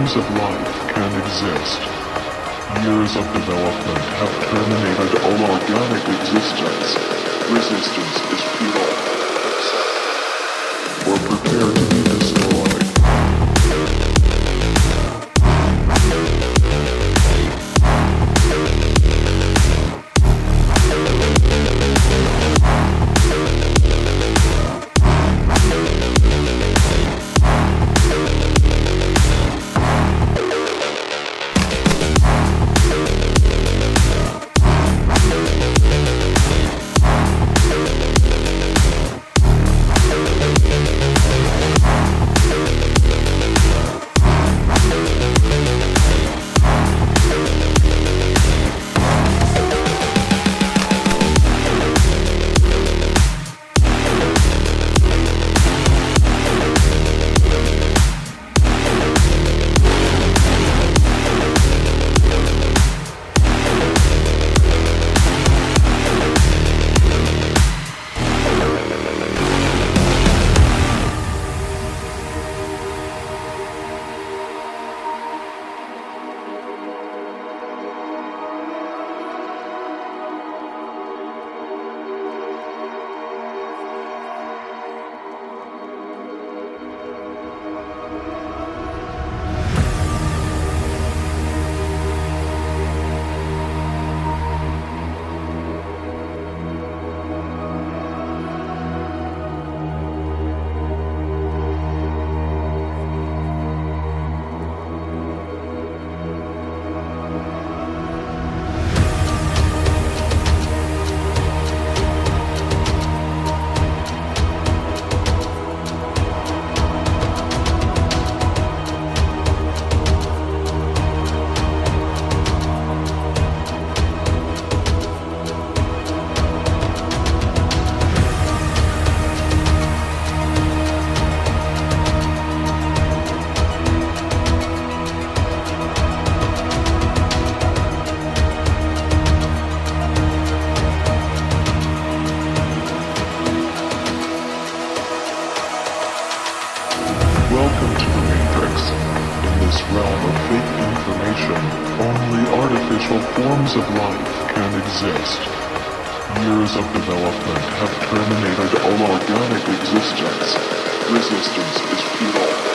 forms of life can exist. Years of development have terminated all organic existence. Resistance is futile. Or prepare to be destroyed. Welcome to the Matrix. In this realm of fake information, only artificial forms of life can exist. Years of development have terminated all organic existence. Resistance is futile.